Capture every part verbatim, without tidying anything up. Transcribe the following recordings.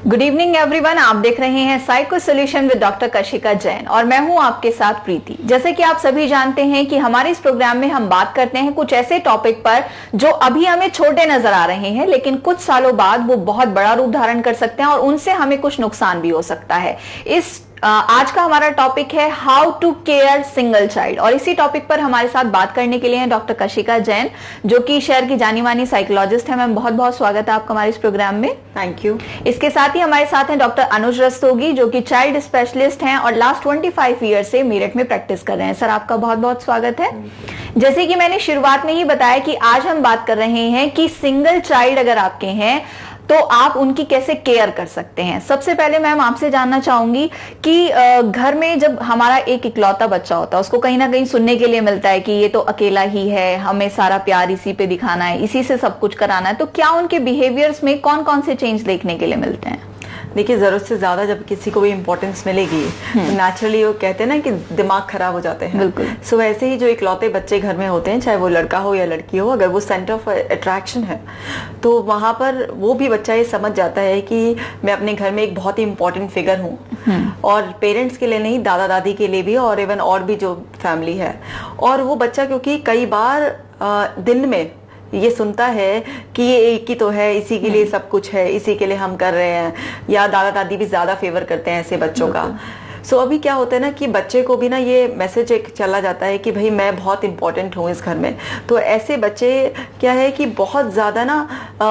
Good evening everyone, आप देख रहे हैं psycho solution with doctor Kashika Jain और मैं हूं आपके साथ प्रीति। जैसे कि आप सभी जानते हैं कि हमारे इस प्रोग्राम में हम बात करते हैं कुछ ऐसे टॉपिक पर जो अभी हमें छोटे नजर आ रहे हैं, लेकिन कुछ सालों बाद वो बहुत बड़ा रूप धारण कर सकते हैं और उनसे हमें कुछ नुकसान भी हो सकता है। इस आज का हमारा टॉपिक है how to care single child और इसी टॉपिक पर हमारे साथ बात करने के लिए हैं डॉक्टर कशिका जैन, जो कि शहर की जानी मानी साइकोलॉजिस्ट है। मैम, बहुत बहुत स्वागत है आपका हमारे इस प्रोग्राम में। Thank you. इसके साथ ही हमारे साथ हैं डॉक्टर अनुज रस्तोगी, जो कि चाइल्ड स्पेशलिस्ट हैं और लास्ट पच्चीस ईयर से मेरठ में प्रैक्टिस कर रहे हैं। सर, आपका बहुत बहुत स्वागत है। जैसे कि मैंने शुरुआत में ही बताया कि आज हम बात कर रहे हैं कि सिंगल चाइल्ड अगर आपके हैं तो आप उनकी कैसे केयर कर सकते हैं। सबसे पहले मैम आपसे जानना चाहूंगी कि घर में जब हमारा एक इकलौता बच्चा होता है, उसको कहीं ना कहीं सुनने के लिए मिलता है कि ये तो अकेला ही है, हमें सारा प्यार इसी पे दिखाना है, इसी से सब कुछ कराना है, तो क्या उनके बिहेवियर्स में कौन कौन से चेंज देखने के लिए मिलते हैं? देखिए, जरूरत से ज्यादा जब किसी को भी इम्पोर्टेंस मिलेगी तो नेचुरली वो कहते हैं ना कि दिमाग खराब हो जाते हैं। बिल्कुल। सो so, वैसे ही जो इकलौते बच्चे घर में होते हैं, चाहे वो लड़का हो या लड़की हो, अगर वो सेंटर ऑफ अट्रैक्शन है तो वहां पर वो भी बच्चा ये समझ जाता है कि मैं अपने घर में एक बहुत ही इंपॉर्टेंट फिगर हूँ, और पेरेंट्स के लिए नहीं, दादा दादी के लिए भी, और इवन और भी जो फैमिली है। और वो बच्चा क्योंकि कई बार आ, दिन में ये सुनता है कि ये एक ही तो है, इसी के लिए सब कुछ है, इसी के लिए हम कर रहे हैं, या दादा दादी भी ज्यादा फेवर करते हैं ऐसे बच्चों का। सो so, अभी क्या होता है ना कि बच्चे को भी ना ये मैसेज एक चला जाता है कि भाई मैं बहुत इंपॉर्टेंट हूँ इस घर में। तो ऐसे बच्चे क्या है कि बहुत ज्यादा ना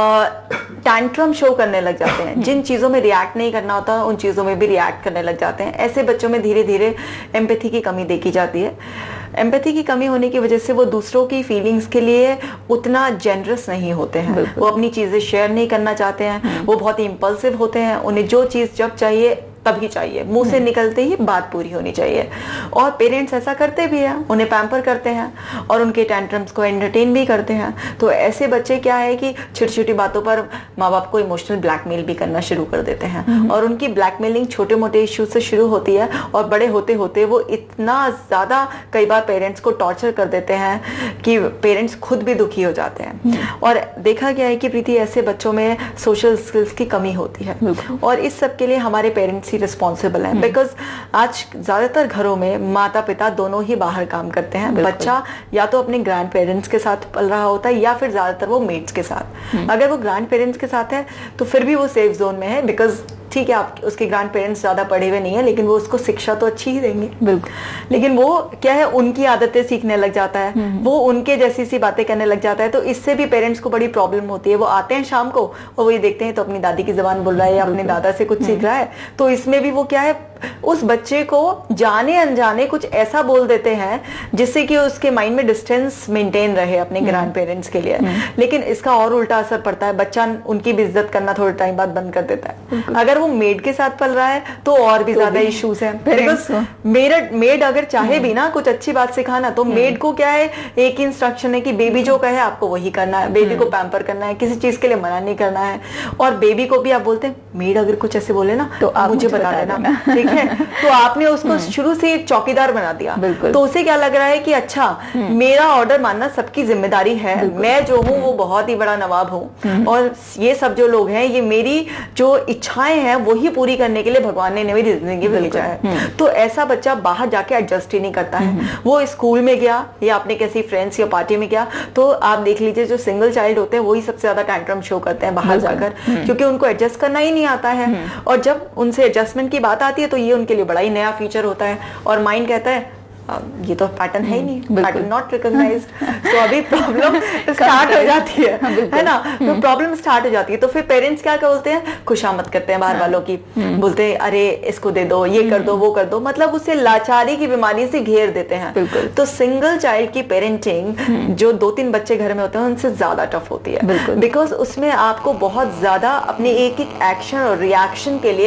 टैंट्रम शो करने लग जाते हैं, जिन चीजों में रिएक्ट नहीं करना होता उन चीजों में भी रिएक्ट करने लग जाते हैं। ऐसे बच्चों में धीरे धीरे एम्पैथी की कमी देखी जाती है। एम्पैथी की कमी होने की वजह से वो दूसरों की फीलिंग्स के लिए उतना जेनरस नहीं होते हैं, वो अपनी चीजें शेयर नहीं करना चाहते हैं, वो बहुत ही इम्पल्सिव होते हैं। उन्हें जो चीज जब चाहिए तभी चाहिए, मुंह से निकलते ही बात पूरी होनी चाहिए। और पेरेंट्स ऐसा करते भी हैं, उन्हें पैम्पर करते हैं और उनके टैंट्रम्स को एंटरटेन भी करते हैं। तो ऐसे बच्चे क्या है कि छोटी छोटी बातों पर माँ बाप को इमोशनल ब्लैकमेल भी करना शुरू कर देते हैं, और उनकी ब्लैकमेलिंग छोटे मोटे इश्यूज से शुरू होती है और बड़े होते होते वो इतना ज्यादा कई बार पेरेंट्स को टॉर्चर कर देते हैं कि पेरेंट्स खुद भी दुखी हो जाते हैं। और देखा गया है कि प्रीति, ऐसे बच्चों में सोशल स्किल्स की कमी होती है, और इस सब के लिए हमारे पेरेंट्स ही रिस्पॉन्सिबल है। बिकॉज आज ज्यादातर घरों में माता पिता दोनों ही बाहर काम करते हैं। बच्चा या तो अपने ग्रैंड पेरेंट्स के साथ पल रहा होता है या फिर ज्यादातर वो मेट्स के साथ। अगर वो ग्रैंड पेरेंट्स के साथ है तो फिर भी वो सेफ जोन में है, बिकॉज ठीक है आप उसके ग्रैंड पेरेंट्स ज्यादा पढ़े हुए नहीं है, लेकिन वो उसको शिक्षा तो अच्छी ही देंगे। बिल्कुल। लेकिन वो क्या है, उनकी आदतें सीखने लग जाता है, वो उनके जैसी सी बातें करने लग जाता है। तो इससे भी पेरेंट्स को बड़ी प्रॉब्लम होती है। वो आते हैं शाम को और वो ये देखते हैं तो अपनी दादी की जबान बोल रहा है या अपने दादा से कुछ सीख रहा है। तो इसमें भी वो क्या है, उस बच्चे को जाने अनजाने कुछ ऐसा बोल देते हैं जिससे कि उसके माइंड में डिस्टेंस मेंटेन रहे अपने ग्रैंड पेरेंट्स के लिए। लेकिन इसका और उल्टा असर पड़ता है, बच्चा उनकी भी इज्जत करना थोड़े टाइम बाद बंद कर देता है। अगर वो मेड के साथ पल रहा है तो और भी तो ज्यादा इश्यूज हैं। मेड मेड अगर चाहे भी ना कुछ अच्छी बात सिखाना, तो मेड को क्या है, एक इंस्ट्रक्शन है कि बेबी जो कहे आपको वही करना है, बेबी को पैम्पर करना है, किसी चीज के लिए मना नहीं करना है। और बेबी को भी आप बोलते हैं मेड अगर कुछ ऐसे बोले ना तो आप मुझे बता देना, ठीक है। तो आपने उसको शुरू से एक चौकीदार बना दिया, तो उसे क्या लग रहा है कि अच्छा मेरा ऑर्डर मानना सबकी जिम्मेदारी है, मैं जो हूँ वो बहुत ही बड़ा नवाब हूँ, और ये सब जो लोग हैं ये मेरी जो इच्छाएं हैं वही पूरी करने के लिए भगवान ने मेरी जिंदगी भेजा है। तो ऐसा बच्चा बाहर जाके एडजस्ट ही नहीं करता है। वो स्कूल में गया या अपने किसी फ्रेंड्स या पार्टी में गया, तो आप देख लीजिए जो सिंगल चाइल्ड होते हैं वही सबसे ज्यादा टैंट्रम शो करते हैं बाहर जाकर, क्योंकि उनको एडजस्ट करना ही नहीं आता है। और जब उनसे एडजस्टमेंट की बात आती है तो ये उनके लिए बड़ा ही नया फीचर होता है, और माइंड कहता है ये तो पैटर्न है ही नहीं, पैटर्न नॉट रिकॉग्नाइज्ड। तो अभी प्रॉब्लम स्टार्ट हो जाती है, है ना। तो प्रॉब्लम स्टार्ट हो जाती है। तो फिर पेरेंट्स क्या बोलते हैं, खुशामद करते हैं बाहर वालों की, बोलते हैं अरे इसको दे दो, ये कर दो, वो कर दो, मतलब उसे लाचारी की बीमारी से घेर देते हैं। तो सिंगल चाइल्ड की पेरेंटिंग जो दो तीन बच्चे घर में होते हैं उनसे ज्यादा टफ होती है, बिकॉज उसमें आपको बहुत ज्यादा अपने एक एक एक्शन और रिएक्शन के लिए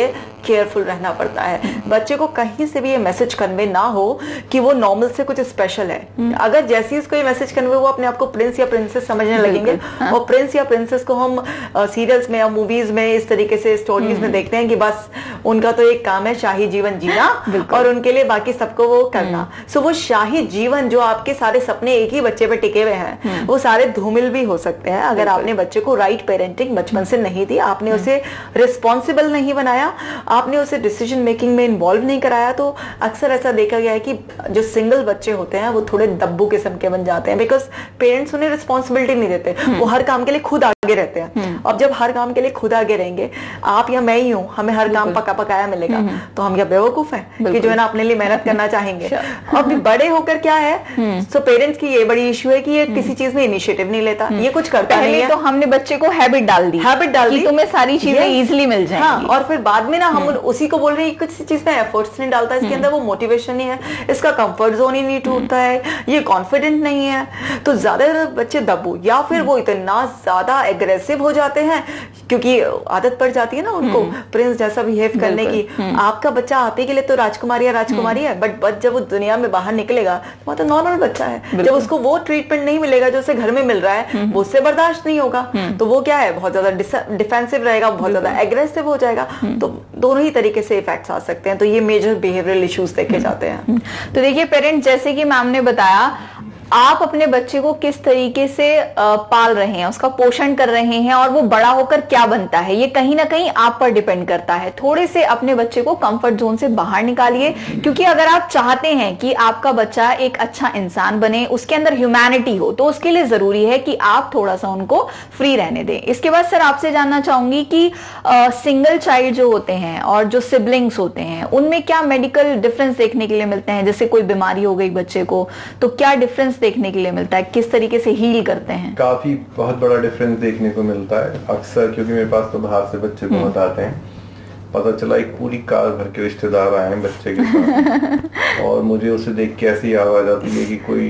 केयरफुल रहना पड़ता है। बच्चे को कहीं से भी ये मैसेज कन्वे ना हो कि वो नॉर्मल से कुछ स्पेशल है। अगर जैसे ही उसको ये मैसेज कन्वे, वो अपने आप को प्रिंस या प्रिंसेस समझने लगेंगे। और प्रिंस या प्रिंसेस को हम सीरियल्स में या मूवीज में इस तरीके से स्टोरीज में देखते हैं कि बस उनका तो एक काम है शाही जीवन जीना और उनके लिए बाकी सबको वो करना। सो वो शाही जीवन जो आपके सारे सपने एक ही बच्चे पे टिके हुए हैं, वो सारे धूमिल भी हो सकते हैं अगर आपने बच्चे को राइट पेरेंटिंग बचपन से नहीं दी, आपने उसे रिस्पॉन्सिबल नहीं बनाया, आपने उसे डिसीजन मेकिंग में इन्वॉल्व नहीं कराया। तो अक्सर ऐसा देखा गया है कि जो सिंगल बच्चे होते हैं वो थोड़े दब्बू किस्म के बन जाते हैं, बिकॉज पेरेंट्स उन्हें रिस्पॉन्सिबिलिटी नहीं देते। वो हर काम के लिए खुद आगे रहते हैं। अब जब हर काम के लिए खुद आगे रहेंगे, आप या मैं ही हूं, हमें हर काम पका पकाया मिलेगा, तो हम क्या बेवकूफ हैं कि जो है ना अपने लिए मेहनत करना चाहेंगे। अब बड़े होकर क्या है, सो पेरेंट्स की ये बड़ी इश्यू है कि ये किसी चीज में इनिशिएटिव नहीं लेता, ये कुछ करता नहीं है। तो हमने बच्चे को हैबिट डाल दी, हैबिट डाल दी, तुम्हें सारी चीजें इजीली मिल जाएंगी। हाँ, और फिर बाद में ना हम उसी को बोल रहे हैं कुछ चीज में एफर्ट्स नहीं डालता, इसके अंदर वो मोटिवेशन नहीं है, इसका कंफर्ट जोन ही नहीं टूटता है, ये कॉन्फिडेंट नहीं है। तो ज्यादातर बच्चे दबू या फिर वो इतना ज्यादा एग्रेसिव हो जाते हैं क्योंकि आदत पड़ जाती है ना उनको प्रिंस जैसा बिहेव करने की। आपका बच्चा आते के लिए तो राजकुमारी या राजकुमारी है, बट बट जब वो दुनिया में बाहर निकलेगा तो वो तो नॉर्मल बच्चा है। जब उसको वो ट्रीटमेंट नहीं मिलेगा जो उसे घर में मिल रहा है, वो उससे बर्दाश्त नहीं होगा, तो वो क्या है, बहुत ज्यादा डिफेंसिव रहेगा, बहुत ज्यादा एग्रेसिव हो जाएगा। तो दोनों ही तरीके से इफेक्ट्स आ सकते हैं। तो ये मेजर बिहेवियरल इश्यूज देखे जाते हैं। तो देखिए पेरेंट्स, जैसे कि मैम ने बताया, आप अपने बच्चे को किस तरीके से पाल रहे हैं, उसका पोषण कर रहे हैं, और वो बड़ा होकर क्या बनता है ये कहीं ना कहीं आप पर डिपेंड करता है। थोड़े से अपने बच्चे को कंफर्ट जोन से बाहर निकालिए, क्योंकि अगर आप चाहते हैं कि आपका बच्चा एक अच्छा इंसान बने, उसके अंदर ह्यूमैनिटी हो, तो उसके लिए जरूरी है कि आप थोड़ा सा उनको फ्री रहने दें। इसके बाद सर आपसे जानना चाहूंगी कि आ, सिंगल चाइल्ड जो होते हैं और जो सिबलिंग्स होते हैं, उनमें क्या मेडिकल डिफरेंस देखने के लिए मिलते हैं? जैसे कोई बीमारी हो गई बच्चे को, तो क्या डिफरेंस देखने के लिए मिलता है, किस तरीके से हील करते हैं? काफी बहुत बड़ा डिफरेंस देखने को मिलता है अक्सर, क्योंकि मेरे पास तो बाहर से बच्चे बहुत आते हैं। पता चला एक पूरी कार भर के रिश्तेदार आए हैं बच्चे के साथ और मुझे उसे देख के ऐसी आवाज आती है कि कोई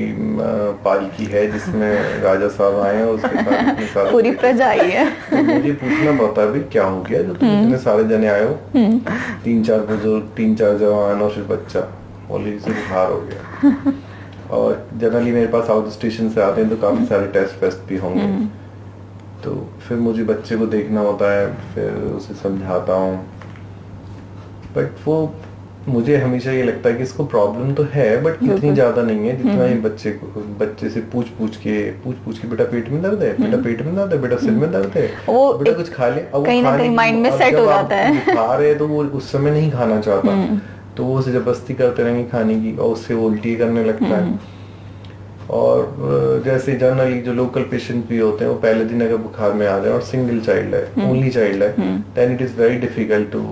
पालकी है जिसमें राजा साहब आए हैं और उसके साथ इतने सारे पूरी प्रजा आई है। तो मुझे पूछना पड़ता है भाई क्या हो गया जो तुम इतने सारे जने आए हो, तीन चार बुजुर्ग, तीन चार जवान और फिर बच्चा, ऑलरेडी से बुखार हो गया। और जनरली मेरे पास आउट स्टेशन से आते हैं तो काफी सारे टेस्ट फेस्ट भी होंगे, तो फिर मुझे बच्चे को देखना होता है, फिर उसे समझाता हूँ। बट वो मुझे हमेशा ये लगता है कि इसको प्रॉब्लम तो है, बट इतनी ज्यादा नहीं है जितना ये बच्चे को बच्चे से पूछ पूछ के पूछ पूछ के बेटा पेट में दर्द है, बेटा पेट में दर्द है, बेटा सिर में दर्द है, बेटा कुछ खा ले। अब कहीं ना कहीं माइंड में सेट हो जाता है। खा रहे तो वो उस समय नहीं खाना चाहता, तो वो जबरदस्ती करते रहेंगे खाने की और उससे वो उल्टी करने लगता है। और जैसे जनरली जो लोकल पेशेंट भी होते हैं, वो पहले दिन अगर बुखार में आ जाए और सिंगल चाइल्ड है, ओनली चाइल्ड है, then it is very difficult to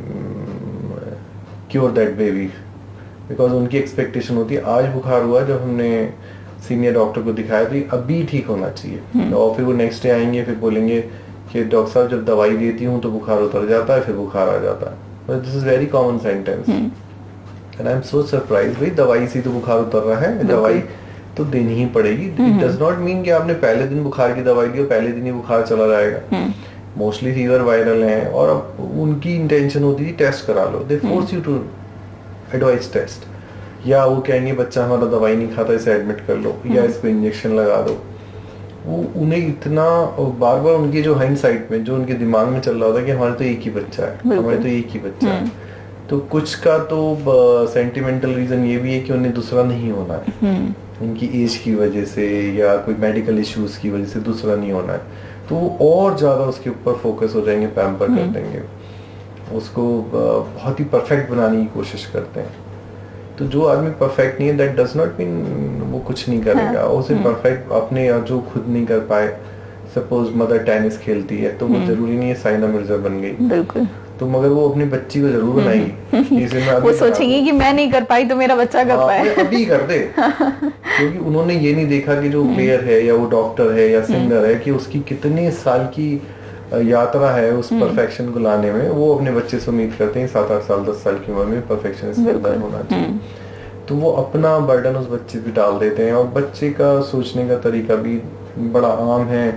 cure that baby, because उनकी एक्सपेक्टेशन होती है आज बुखार हुआ, जब हमने सीनियर डॉक्टर को दिखाया तो ये अभी ठीक होना चाहिए। और फिर वो नेक्स्ट डे आएंगे, फिर बोलेंगे कि डॉक्टर साहब जब दवाई देती हूँ तो बुखार उतर जाता है, फिर बुखार आ जाता है। This is very common sentence and I am so surprise. भाई दवाई से तो बुखार उतर रहा है, दवाई तो देनी ही पड़ेगी। इट डज नॉट मीन कि आपने पहले दिन बुखार की दवाई दी और पहले दिन ही बुखार चला जाएगा। मोस्टली फीवर वायरल है और अब उनकी इंटेंशन होती थी टेस्ट करा लो, they force you to advise test, या वो कहेंगे बच्चा हमारा दवाई नहीं खाता इसे एडमिट कर लो या इस पे इंजेक्शन लगा दो। वो उन्हें इतना बार बार उनकी जो हाइंडसाइट में जो उनके दिमाग में चल रहा होता है कि हमारे तो एक ही बच्चा है, हमारे तो एक ही बच्चा है। तो कुछ का तो सेंटिमेंटल रीजन ये भी है कि उन्हें दूसरा नहीं होना है, उनकी एज की वजह से या कोई मेडिकल इश्यूज की वजह से दूसरा नहीं होना है, तो वो और ज्यादा उसके ऊपर फोकस हो जाएंगे, पैम्पर कर देंगे, उसको बहुत ही परफेक्ट बनाने की कोशिश करते हैं। तो जो आदमी परफेक्ट नहीं है, दैट डज नॉट मीन वो कुछ नहीं करेगा। हाँ, उसे परफेक्ट अपने जो खुद नहीं कर पाए, सपोज मदर टेनिस खेलती है तो वो जरूरी नहीं है साइना मिर्जा बन गई, बिल्कुल, तो मगर वो अपनी बच्ची को जरूर बनाएगी। वो सोचेंगी कि मैं नहीं कर पाई तो मेरा बच्चा कर पाए, अभी कर दे। क्योंकि उन्होंने ये नहीं देखा कि जो प्लेयर है या वो डॉक्टर है या सिंगर है कि उसकी कितने साल की यात्रा है उस परफेक्शन को लाने में। वो अपने बच्चे से उम्मीद करते हैं सात आठ साल दस साल की उम्र में परफेक्शन इसके अंदर होना चाहिए, तो वो अपना बर्डन उस बच्चे पे डाल देते हैं। और बच्चे का सोचने का तरीका भी बड़ा आम है,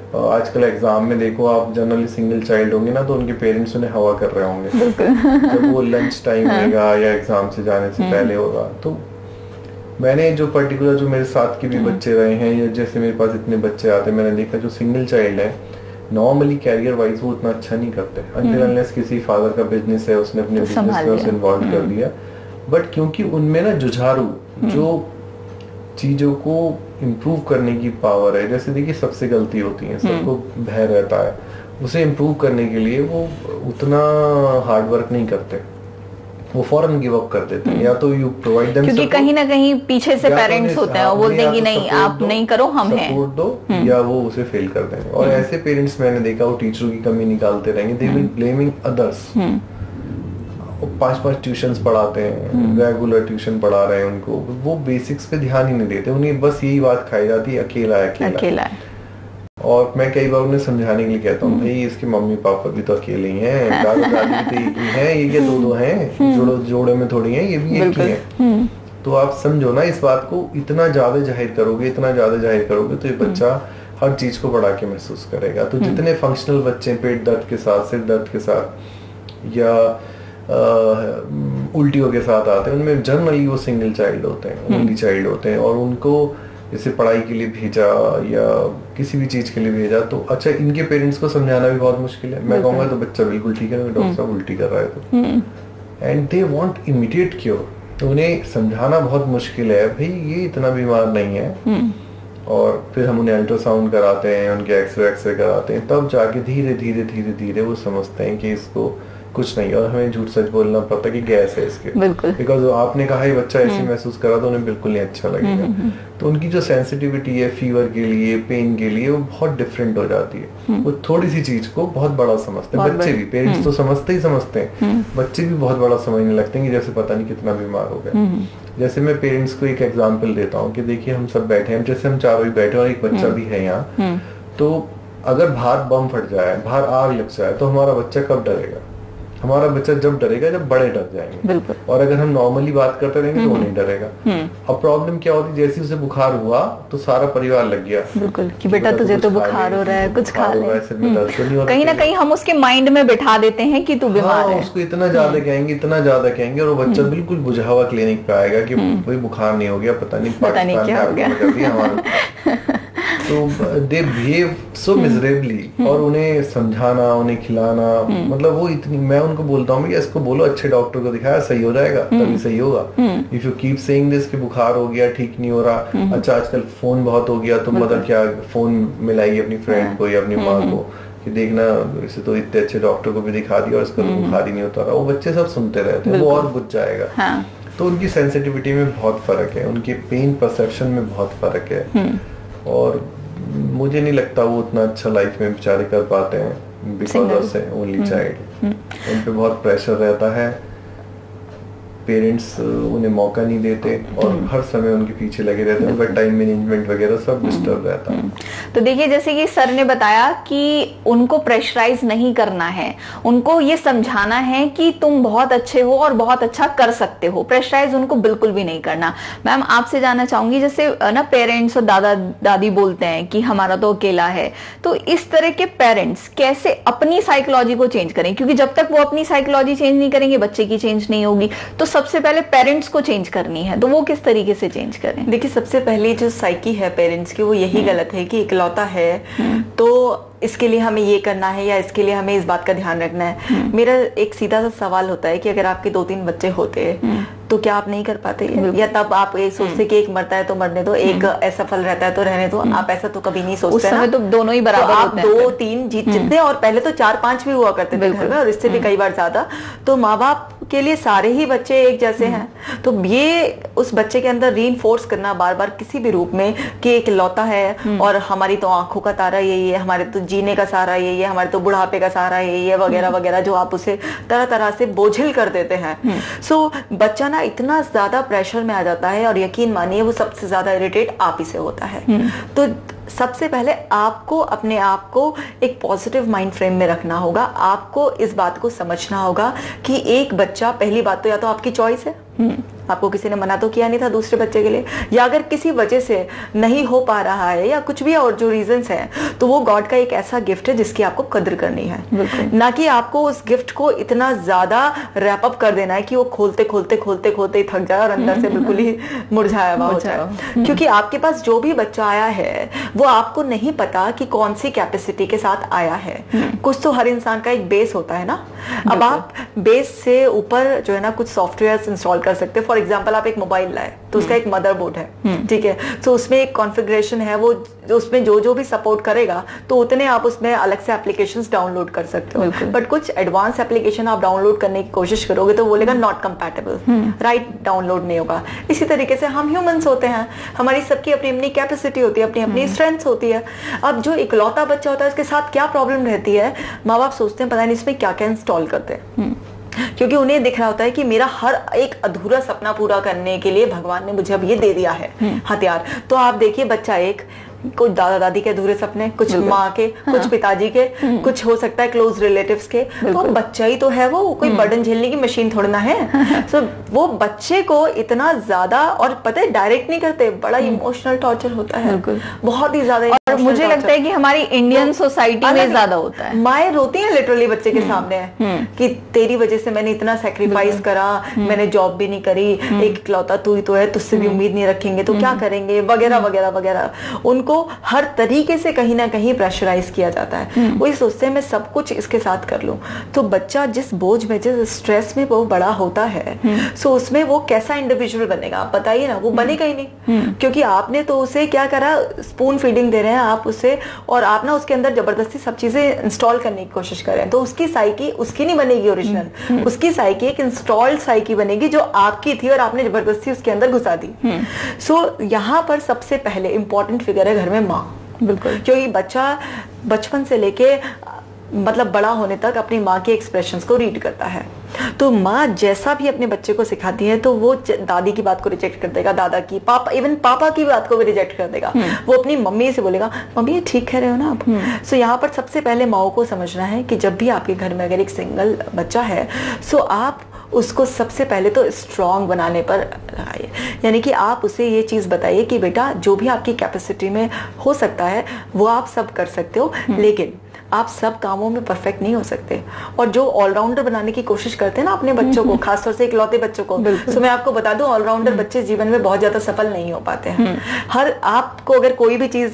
आजकल एग्जाम में देखो आप, जनरली सिंगल चाइल्ड होंगे ना तो उनके पेरेंट्स उन्हें हवा कर रहे होंगे जब वो लंच टाइम होगा या एग्जाम से जाने से पहले होगा। तो मैंने जो पर्टिकुलर जो मेरे साथ के भी बच्चे रहे हैं, या जैसे मेरे पास इतने बच्चे आते हैं, मैंने देखा जो सिंगल चाइल्ड है नॉर्मली कैरियर वाइज वो उतना अच्छा नहीं करते अनटिल अनलेस किसी फादर का बिजनेस है, उसने अपने बिजनेस में उसे इन्वॉल्व कर दिया। बट क्योंकि उनमें ना जुझारू जो चीजों को इम्प्रूव करने की पावर है, जैसे देखिए सबसे गलती होती है, सबको भय रहता है, उसे इम्प्रूव करने के लिए वो उतना हार्ड वर्क नहीं करते, वो फौरन गिव अप कर देते हैं। या तो यू प्रोवाइड देम, क्योंकि कहीं ना कहीं पीछे से पेरेंट्स होते हैं, वो बोलते हैं कि नहीं आप नहीं करो, हम हैं, सपोर्ट दो, या वो उसे फेल कर देंगे। और ऐसे पेरेंट्स मैंने देखा वो टीचरों की कमी निकालते रहेंगे, दे विल ब्लेमिंग अदर्स। पांच पांच ट्यूशंस पढ़ाते हैं, रेगुलर ट्यूशन पढ़ा रहे हैं उनको, वो बेसिक्स पे ध्यान ही नहीं देते, उन्हें बस यही बात खाई जाती है अकेला है अकेला, अकेला है। और मैं कई बार उन्हें समझाने के लिए कहता हूँ भाई इसके मम्मी पापा भी तो अकेले ही हैं, दादा दादी भी तो एक ही हैं, ये क्या दो दो हैं, जोड़ो जोड़े में थोड़ी हैं, ये भी एक ही हैं। तो आप समझो ना, इस बात को इतना ज्यादा जाहिर करोगे, इतना ज्यादा जाहिर करोगे तो ये बच्चा हर चीज को बढ़ा के महसूस करेगा। तो जितने फंक्शनल बच्चे पेट दर्द के साथ, सिर दर्द के साथ या उल्टियों के साथ आते हैं, उनमें जनरली वो सिंगल चाइल्ड होते हैं, ओनली चाइल्ड होते हैं। और उनको जैसे पढ़ाई के लिए भेजा या किसी भी चीज के लिए भेजा तो अच्छा, इनके पेरेंट्स को समझाना भी बहुत मुश्किल है। मैं कहूँगा तो बच्चा बिल्कुल ठीक है, डॉक्टर साहब उल्टी कर रहा है तो, and they want immediate cure. तो उन्हें समझाना बहुत मुश्किल है भाई ये इतना बीमार नहीं है। और फिर हम उन्हें अल्ट्रासाउंड कराते हैं, उनके एक्सरे एक्सरे कराते हैं, तब जाके धीरे धीरे धीरे धीरे वो समझते हैं कि इसको कुछ नहीं। और हमें झूठ सच बोलना पड़ता है कि गैस है इसके, बिल्कुल, बिकॉज आपने कहा ये बच्चा ऐसे महसूस करा तो उन्हें बिल्कुल नहीं अच्छा लगेगा। तो उनकी जो सेंसिटिविटी है फीवर के लिए, पेन के लिए, वो बहुत डिफरेंट हो जाती है। वो थोड़ी सी चीज को बहुत बड़ा समझते हैं, बच्चे भी, पेरेंट्स तो समझते ही समझते हैं, बच्चे भी बहुत बड़ा समझने लगते हैं कि जैसे पता नहीं कितना बीमार हो गया। जैसे मैं पेरेंट्स को एक एग्जाम्पल देता हूँ कि देखिए हम सब बैठे हैं, जैसे हम चारों ही बैठे और एक बच्चा भी है यहाँ, तो अगर बाहर बम फट जाए, बाहर आग लग जाए तो हमारा बच्चा कब डरेगा? हमारा बच्चा जब डरेगा जब बड़े डर जाएंगे, बिल्कुल। और अगर हम नॉर्मली बात करते रहेंगे तो वो नहीं डरेगा। अब प्रॉब्लम क्या होती है, जैसे उसे बुखार हुआ तो सारा परिवार लग गया, बिल्कुल, कि बेटा तुझे तो बुखार हो रहा है, कुछ खा ले। कहीं ना कहीं हम उसके माइंड में बिठा देते हैं कि तू बीमार है, उसको इतना ज्यादा कहेंगे, इतना ज्यादा कहेंगे, और वो बच्चा बिल्कुल बुझा हुआ क्लिनिक पे आएगा कि कोई बुखार नहीं हो गया, पता नहीं पता नहीं क्या हो गया। तो दे बिहेव सो मिजरेबली। और उन्हें समझाना, उन्हें खिलाना, मतलब वो इतनी, मैं उनको बोलता हूँ इसको बोलो अच्छे डॉक्टर को दिखाया, सही हो जाएगा, तभी सही होगा। If you keep saying this कि बुखार हो गया, ठीक नहीं हो रहा, अच्छा आजकल फोन बहुत हो गया, तो मतलब क्या फोन मिलाइए अपनी फ्रेंड को या अपनी माँ को कि देखना इसे तो इतने अच्छे डॉक्टर को भी दिखा दिया और इसका तो बुखार ही नहीं होता रहा। वो बच्चे सब सुनते रहते हैं, वो और बुझ जाएगा। तो उनकी सेंसिटिविटी में बहुत फर्क है, उनके पेन परसेप्शन में बहुत फर्क है, और मुझे नहीं लगता वो उतना अच्छा लाइफ में बेचारे कर पाते हैं बिकॉज ऑफ से ओनली चाइल्ड। उन पे बहुत प्रेशर रहता है, पेरेंट्स उन्हें मौका नहीं देते और हर समय उनके पीछे लगे रहते हैं, उनका टाइम मैनेजमेंट वगैरह सब डिस्टर्ब रहता है। तो देखिए जैसे कि सर ने बताया कि उनको प्रेशराइज नहीं करना है, उनको ये समझाना है कि तुम बहुत अच्छे हो और बहुत अच्छा कर सकते हो, प्रेशराइज उनको बिल्कुल भी नहीं करना। मैम आपसे जानना चाहूंगी, जैसे ना पेरेंट्स और दादा दादी बोलते हैं कि हमारा तो अकेला है, तो इस तरह के पेरेंट्स कैसे अपनी साइकोलॉजी को चेंज करें? क्योंकि जब तक वो अपनी साइकोलॉजी चेंज नहीं करेंगे बच्चे की चेंज नहीं होगी। तो सबसे पहले पेरेंट्स को चेंज करनी है, तो वो किस तरीके से चेंज करें? देखिए सबसे पहले जो साइकी है पेरेंट्स की वो यही गलत है कि इकलौता है तो इसके लिए हमें ये करना है या इसके लिए हमें इस बात का ध्यान रखना है। मेरा एक सीधा सा सवाल होता है कि अगर आपके दो तीन बच्चे होते तो क्या आप नहीं कर पाते? या तब आप ये सोचते कि एक मरता है तो मरने दो, एक ऐसा फल रहता है तो रहने दो? आप ऐसा तो कभी नहीं सोचते। उस समय तो दोनों ही बराबर तो आप दो तीन जीत जितने, और पहले तो चार पांच भी हुआ करते थे घर में, और इससे भी कई बार ज्यादा। तो माँ बाप के लिए सारे ही बच्चे एक जैसे हैं, तो ये उस बच्चे के अंदर रीइंफोर्स करना बार बार किसी भी रूप में कि एक लौता है और हमारी तो आंखों का तारा यही है, हमारे तो जीने का सहारा यही है, हमारे तो बुढ़ापे का सहारा यही है, वगैरह वगैरह, जो आप उसे तरह तरह से बोझिल कर देते हैं। सो बच्चा ना इतना ज्यादा प्रेशर में आ जाता है, और यकीन मानिए वो सबसे ज्यादा इरिटेट आप ही से होता है। तो सबसे पहले आपको अपने आप को एक पॉजिटिव माइंड फ्रेम में रखना होगा। आपको इस बात को समझना होगा कि एक बच्चा, पहली बात तो या तो आपकी चॉइस है, आपको किसी ने मना तो किया नहीं था दूसरे बच्चे के लिए, या अगर किसी वजह से नहीं हो पा रहा है या कुछ भी और जो रीजंस हैं, तो वो गॉड का एक ऐसा गिफ्ट है जिसकी आपको कदर करनी है, ना कि आपको उस गिफ्ट को इतना ज्यादा रैप अप कर देना है कि वो खोलते खोलते खोलते खोलते ही थक जाए और अंदर से बिल्कुल ही मुरझाया हुआ हो जाए। क्योंकि आपके पास जो भी बच्चा आया है वो आपको नहीं पता कि कौन सी कैपेसिटी के साथ आया है। कुछ तो हर इंसान का एक बेस होता है ना। अब आप बेस से ऊपर जो है ना कुछ सॉफ्टवेयर इंस्टॉल कर सकते हैं। फॉर एग्जांपल आप एक मोबाइल लाए तो उसका एक मदरबोर्ड है, ठीक है, तो उसमें एक कॉन्फ़िगरेशन है, वो उसमें जो जो भी सपोर्ट करेगा तो उतने आप उसमें अलग से एप्लीकेशंस डाउनलोड कर सकते हो। बट कुछ एडवांस एप्लीकेशन आप डाउनलोड करने की कोशिश करोगे तो बोलेगा नॉट कंपैटिबल, राइट, डाउनलोड नहीं होगा। इसी तरीके से हम ह्यूमंस होते हैं, हमारी सबकी अपनी अपनी कैपेसिटी होती है, अपनी अपनी स्ट्रेंथ्स होती है। अब जो इकलौता बच्चा होता है उसके साथ क्या प्रॉब्लम रहती है, माँ बाप सोचते हैं पता नहीं इसमें क्या क्या इंस्टॉल करते हैं, क्योंकि उन्हें दिख रहा होता है कि मेरा हर एक अधूरा सपना पूरा करने के लिए भगवान ने मुझे अब ये दे दिया है हथियार। तो आप देखिए बच्चा एक, कुछ दादा दादी के अधूरे सपने, कुछ माँ के, हाँ, कुछ पिताजी के, कुछ हो सकता है क्लोज रिलेटिव्स के, तो बच्चा ही तो है वो, कोई बर्डन झेलने की मशीन थोड़ी ना है। सो वो बच्चे को इतना ज्यादा, और पता है डायरेक्ट नहीं करते, बड़ा इमोशनल टॉर्चर होता है, बहुत ही ज्यादा। और मुझे लगता है कि हमारी इंडियन सोसाइटी में ज्यादा होता है। माएँ रोती हैं लिटरली बच्चे के सामने कि तेरी वजह से मैंने इतना सेक्रीफाइस करा, मैंने जॉब भी नहीं करी, एक इकलौता तू ही तो है, तुझसे भी उम्मीद नहीं रखेंगे तो क्या करेंगे, वगैरह वगैरह वगैरह। उनको को हर तरीके से कहीं ना कहीं प्रेशराइज किया जाता है। वो ये सोचते हैं मैं सब कुछ इसके साथ कर लूं। तो बच्चा जिस बोझ में, जिस स्ट्रेस में वो बड़ा होता है, सो उसमें वो कैसा इंडिविजुअल बनेगा आप बताइए ना, वो बनेगा ही नहीं। क्योंकि आपने तो उसे क्या करा, स्पून फीडिंग दे रहे हैं आप उसे, और आप ना उसके अंदर जबरदस्ती सब चीजें इंस्टॉल करने की कोशिश कर रहे हैं। तो उसकी साइकी उसकी नहीं बनेगी ओरिजिनल, उसकी साइकी एक इंस्टॉल्ड साइकी बनेगी जो आपकी थी और आपने जबरदस्ती उसके अंदर घुसा दी। सो यहाँ पर सबसे पहले इंपॉर्टेंट फिगर है घर में माँ। बिल्कुल, क्योंकि बच्चा बचपन से लेके मतलब बड़ा होने तक अपनी माँ के एक्सप्रेशंस को रीड करता है। तो माँ जैसा भी अपने बच्चे को सिखाती है, तो वो दादी की बात को रिजेक्ट कर देगा, दादा की, पापा, इवन पापा की बात को भी रिजेक्ट कर देगा। वो अपनी मम्मी से बोलेगा मम्मी ये ठीक कह रहे हो ना आप। सो यहाँ पर सबसे पहले माओ को समझना है कि जब भी आपके घर में अगर एक सिंगल बच्चा है, सो आप उसको सबसे पहले तो स्ट्रॉन्ग बनाने पर लगाइए। यानी कि आप उसे ये चीज बताइए कि बेटा जो भी आपकी कैपेसिटी में हो सकता है वो आप सब कर सकते हो, लेकिन आप सब कामों में परफेक्ट नहीं हो सकते। और जो ऑलराउंडर बनाने की कोशिश करते हैं ना अपने बच्चों को, खासतौर से इकलौते बच्चों को, तो मैं आपको बता दूं ऑलराउंडर बच्चे जीवन में बहुत ज्यादा सफल नहीं हो पाते हैं। हर आपको अगर कोई भी चीज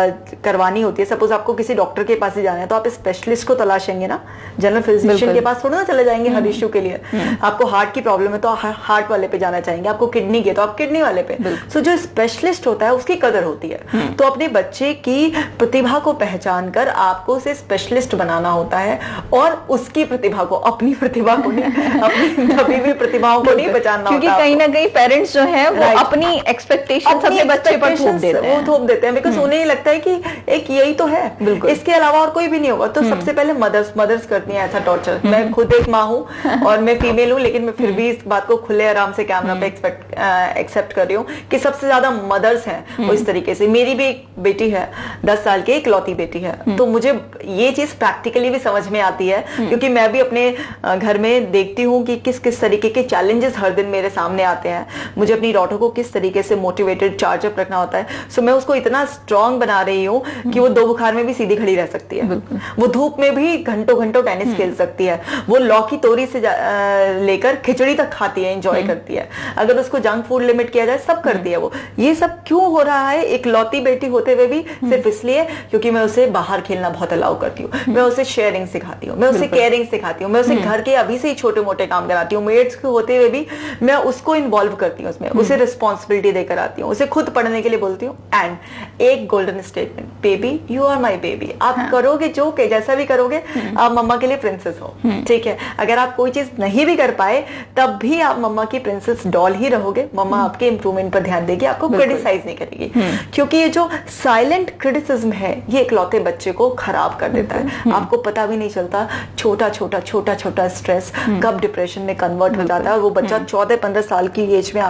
करवानी होती है, सपोज आपको किसी डॉक्टर के पास ही जाना है, तो आप स्पेशलिस्ट को तलाशेंगे ना, जनरल फिजिशियन के पास थोड़ा ना चले जाएंगे हर इश्यू के लिए। आपको हार्ट की प्रॉब्लम है तो हार्ट वाले पे जाना चाहेंगे, आपको किडनी के तो आप किडनी वाले पे। सो जो स्पेशलिस्ट होता है उसकी कदर होती है। तो अपने बच्चे की प्रतिभा को पहचान कर आपको उसे स्पेशलिस्ट बनाना होता है, और उसकी प्रतिभा को, अपनी प्रतिभा को नहीं, अपनी कभी भी प्रतिभाओं को नहीं बचाना, क्योंकि कहीं ना कहीं पेरेंट्स जो है वो अपनी एक्सपेक्टेशंस अपने बच्चे पर थोप देते हैं, वो थोप देते हैं, बिकॉज उन्हें लगता है कि एक यही तो है, इसके अलावा और कोई भी नहीं होगा। तो सबसे पहले मदर्स मदर्स करती हैं ऐसा टॉर्चर। मैं खुद एक माँ हूँ और मैं फीमेल हूँ, लेकिन मैं फिर भी इस बात को खुले आराम से कैमरा पे एक्सेप्ट कर रही हूँ कि सबसे ज्यादा मदर्स हैं वो इस तरीके से। मेरी भी एक बेटी है, दस साल की इकलौती बेटी है, तो मुझे ये चीज प्रैक्टिकली भी समझ में आती है, क्योंकि मैं भी अपने घर में देखती हूँ कि किस किस तरीके के चैलेंजेस हर दिन मेरे सामने आते हैं। मुझे अपनी डॉटर को किस तरीके से मोटिवेटेड, चार्ज अप रखना होता है। सो मैं उसको इतना स्ट्रांग बना रही हूँ कि वो दो बुखार में भी सीधी खड़ी रह सकती है, वो धूप में भी घंटों घंटों टेनिस खेल सकती है, वो लौकी तोरी से लेकर खिचड़ी तक खाती है, एंजॉय करती है। अगर उसको जंक फूड लिमिट किया जाए सब करती है वो। ये सब क्यों हो रहा है इकलौती बेटी होते हुए भी? सिर्फ इसलिए क्योंकि मैं उसे बाहर खेलना बहुत अलाउ करती हूँ, मैं उसे शेयरिंग सिखाती हूँ, मैं उसे केयरिंग सिखाती हूँ, मैं उसे घर के अभी से ही छोटे मोटे काम कराती हूँ, मेड्स के होते हुए भी मैं उसको इन्वॉल्व करती हूँ उसमें, उसे रिस्पॉन्सिबिलिटी देकर आती हूँ, उसे खुद पढ़ने के लिए बोलती हूँ। एंड एक golden statement, baby you are my baby. आप हाँ। करोगे जो के जैसा भी करोगे, आप मम्मा के लिए प्रिंसेस हो, ठीक है। अगर आप कोई चीज नहीं भी कर पाए तब भी आप मम्मा की प्रिंसेस डॉल ही रहोगे। मम्मा आपके इंप्रूवमेंट पर ध्यान देगी, आपको क्रिटिसाइज नहीं करेगी, क्योंकि ये जो साइलेंट क्रिटिसिज्म है ये इकलौते बच्चे को खराब कर देता है। आपको पता भी नहीं चलता छोटा छोटा छोटा छोटा स्ट्रेस कब डिप्रेशन में कन्वर्ट हो जाता है, और वो बच्चा चौदह पंद्रह साल की एज में आपके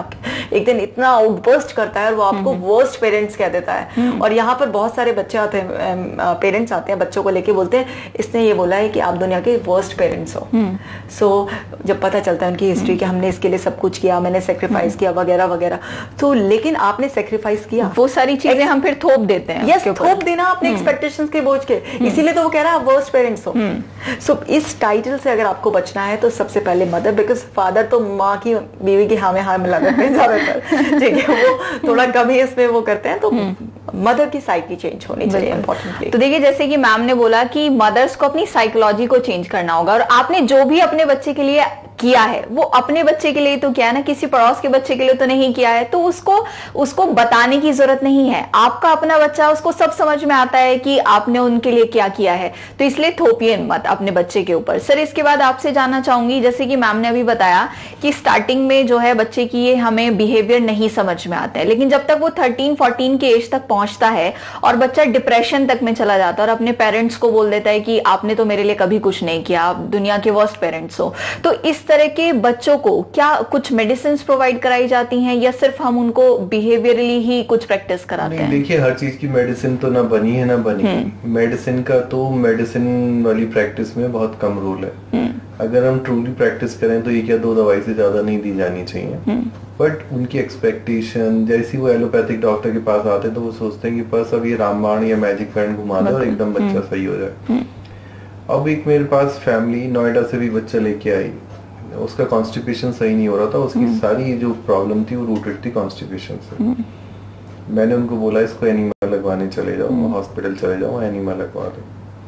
एक दिन इतना आउटबर्स्ट करता है और वो आपको वर्स्ट पेरेंट्स कह देता है। और यहाँ पर बहुत सारे बच्चे आते हैं, पेरेंट्स आते हैं बच्चों को लेके, बोलते हैं इसने ये बोला है कि आप दुनिया के वर्स्ट पेरेंट्स हो। सो so, जब पता चलता है उनकी हिस्ट्री कि हमने इसके लिए सब कुछ किया, मैंने सेक्रीफाइस किया वगैरह वगैरह, तो लेकिन आपने सेक्रीफाइस किया, वो सारी चीजें हम फिर थोप देते हैं। यस, थोप देना अपने एक्सपेक्टेशंस के बोझ के, इसीलिए तो वो कह रहा है वर्स्ट पेरेंट्स हो। सो इस टाइटल से अगर आपको बचना है तो सबसे पहले मदर, बिकॉज फादर तो माँ की बीवी की हाँ में हाँ मिला देते हैं ज्यादातर, ठीक है, वो थोड़ा कम ही इसमें वो करते हैं, तो मदर की साइकी चेंज होनी चाहिए इंपॉर्टेंटली। तो देखिए, जैसे कि मैम ने बोला कि मदर्स को अपनी साइकोलॉजी को चेंज करना होगा, और आपने जो भी अपने बच्चे के लिए किया है वो अपने बच्चे के लिए तो किया है ना, किसी पड़ोस के बच्चे के लिए तो नहीं किया है, तो उसको उसको बताने की जरूरत नहीं है। आपका अपना बच्चा, उसको सब समझ में आता है कि आपने उनके लिए क्या किया है, तो इसलिए थोपिए मत अपने बच्चे के ऊपर। सर, इसके बाद आपसे जानना चाहूंगी, जैसे कि मैम ने अभी बताया कि स्टार्टिंग में जो है बच्चे की ये हमें बिहेवियर नहीं समझ में आता है, लेकिन जब तक वो थर्टीन फोर्टीन के एज तक पहुंचता है और बच्चा डिप्रेशन तक में चला जाता है और अपने पेरेंट्स को बोल देता है कि आपने तो मेरे लिए कभी कुछ नहीं किया, आप दुनिया के वर्स्ट पेरेंट्स हो, तो इस तरह के बच्चों को क्या कुछ मेडिसिन प्रोवाइड कराई जाती हैं या सिर्फ हम उनको बिहेवियरली ही कुछ प्रैक्टिस कराते हैं? देखिए, हर चीज की मेडिसिन तो ना बनी है ना बनी। मेडिसिन का तो मेडिसिन वाली प्रैक्टिस में बहुत कम रोल है। अगर हम ट्रूली प्रैक्टिस करें तो एक या दो दवाई से ज्यादा नहीं दी जानी चाहिए। बट उनकी एक्सपेक्टेशन, जैसे वो एलोपैथिक डॉक्टर के पास आते हैं तो वो सोचते हैं कि बस अब ये रामबाण या मैजिक बैंड घुमा दे और एकदम बच्चा सही हो जाए। अब एक मेरे पास फैमिली नोएडा से भी बच्चा लेके आई, उसका कॉन्स्टिपेशन सही नहीं हो रहा था, उसकी सारी जो प्रॉब्लम थी वो रूटेड थी कॉन्स्टिपेशन से। मैंने उनको बोला इसको एनिमा लगवाने चले जाओ, हॉस्पिटल चले जाओ, एनिमा लगवा दो।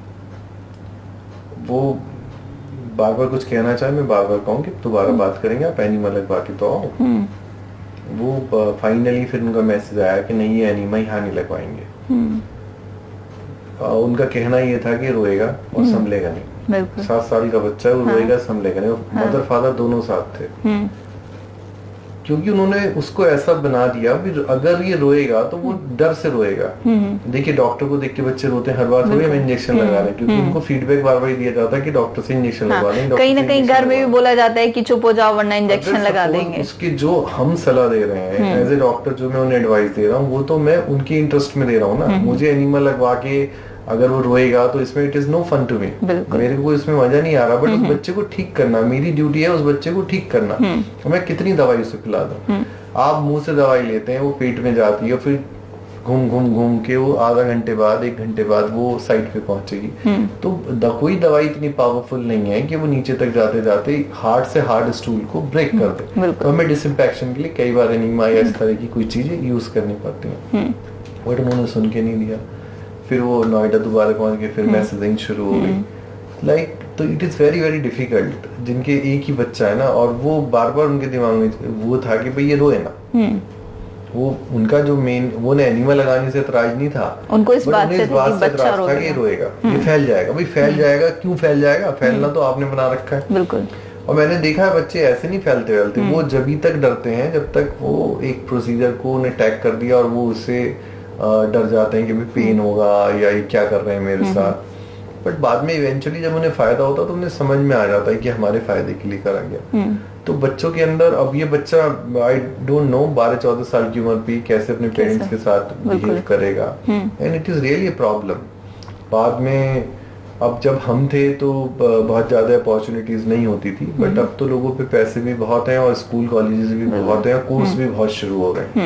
वो बार बार कुछ कहना चाहे, मैं बार बार कहूँ कि दोबारा बात करेंगे, आप एनिमा लगवा के तो आओ। वो फाइनली फिर उनका मैसेज आया कि नहीं, ये एनिमा यहाँ नहीं लगवाएंगे। उनका कहना ये था कि रोएगा और संभलेगा नहीं। सात साल का बच्चा है, वो हाँ। रोएगा संभलेगा नहीं। हाँ। मदर फादर दोनों साथ थे, क्योंकि उन्होंने उसको ऐसा बना दिया भी अगर ये रोएगा तो वो डर से रोएगा। देखिए, डॉक्टर को देख के बच्चे रोते हैं, हर बार थोड़ी हम इंजेक्शन लगा रहे हैं, क्योंकि उनको फीडबैक बार बार दिया जाता है कि डॉक्टर से इंजेक्शन हाँ। लगवा लें। कहीं ना कहीं घर में भी बोला जाता है कि चुप हो जाओ वरना इंजेक्शन लगा देंगे। उसकी जो हम सलाह दे रहे हैं एज ए डॉक्टर, जो मैं उन्हें एडवाइस दे रहा हूँ, वो तो मैं उनकी इंटरेस्ट में दे रहा हूँ ना। मुझे एनिमल लगवा के अगर वो रोएगा तो इसमें it is no fun to me, मेरे को इसमें मजा नहीं आ रहा। बट उस बच्चे को ठीक करना मेरी ड्यूटी है, उस बच्चे को ठीक करना। मैं कितनी दवाई उसे पिला दूं? आप मुंह से दवाई लेते हैं, वो पेट में जाती है, फिर घूम घूम घूम के वो आधा घंटे बाद एक घंटे बाद वो साइड पे पहुंचेगी। तो द, कोई दवाई इतनी पावरफुल नहीं है कि वो नीचे तक जाते जाते हार्ड से हार्ड स्टूल को ब्रेक कर दे। तो हमें डिसइंफेक्शन के लिए कई बार एनीमा या इस तरह की कोई चीजें यूज करनी पड़ती है। बट उन्होंने सुन के नहीं दिया। फिर वो नोएडा दोबारा पहुंच गए, फिर मैसेजिंग शुरू हो गई। लाइक तो it is very very difficult, जिनके एक ही बच्चा है ना, और वो बार बार उनके दिमाग में वो था कि भाई ये रोए ना। वो उनका जो मेन, वो ने एनिमा लगाने से इतराज नहीं था, उनको इस बात से इतराज था कि ये रोएगा, ये फैल जाएगा। भाई फैल जाएगा, क्यों फैल जाएगा? फैलना तो आपने बना रखा है। बिल्कुल। और मैंने देखा है बच्चे ऐसे नहीं फैलते फैलते, वो जब तक डरते हैं जब तक वो एक प्रोसीजर को उन्हें टैग कर दिया और वो उससे डर जाते हैं कि भी पेन होगा या ये क्या कर रहे हैं मेरे साथ। बट बाद में इवेंचुअली जब उन्हें फायदा होता है तो उन्हें समझ में आ जाता है कि हमारे फायदे के लिए करा गया। तो बच्चों के अंदर अब ये बच्चा, आई डोंट नो, बारह चौदह साल की उम्र पे कैसे अपने पेरेंट्स के साथ बिहेव करेगा, and it is really a problem. बाद में अब जब हम थे तो बहुत ज्यादा अपॉर्चुनिटीज नहीं होती थी, बट अब तो लोगों पे पैसे भी बहुत हैं और स्कूल कॉलेजेस भी बहुत हैं, कोर्स भी बहुत शुरू हो गए।